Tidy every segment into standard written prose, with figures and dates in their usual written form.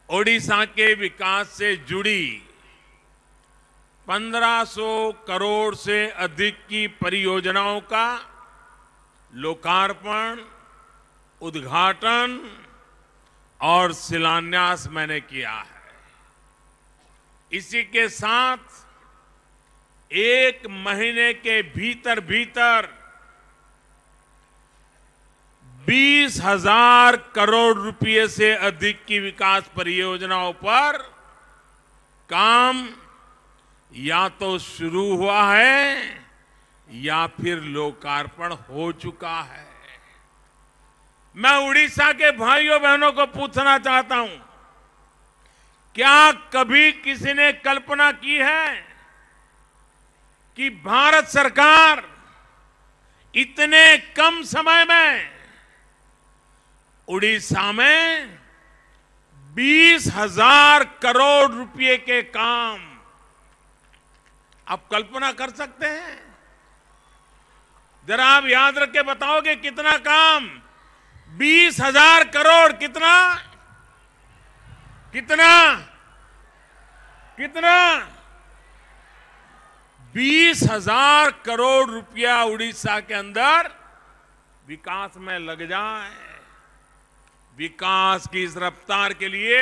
ओडिशा के विकास से जुड़ी 1500 करोड़ से अधिक की परियोजनाओं का लोकार्पण, उद्घाटन और शिलान्यास मैंने किया है। इसी के साथ एक महीने के भीतर भीतर 20,000 करोड़ रुपए से अधिक की विकास परियोजनाओं पर काम या तो शुरू हुआ है या फिर लोकार्पण हो चुका है। मैं उड़ीसा के भाइयों बहनों को पूछना चाहता हूं, क्या कभी किसी ने कल्पना की है कि भारत सरकार इतने कम समय में उड़ीसा में 20,000 करोड़ रुपए के काम, आप कल्पना कर सकते हैं? जरा आप याद रख के बताओगे कितना काम? 20,000 करोड़। कितना कितना कितना 20,000 करोड़ रुपया उड़ीसा के अंदर विकास में लग जाए। विकास की इस रफ्तार के लिए,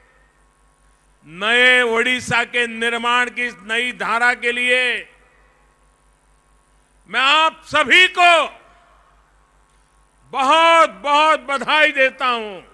नए ओडिशा के निर्माण की इस नई धारा के लिए मैं आप सभी को बहुत बहुत बधाई देता हूं।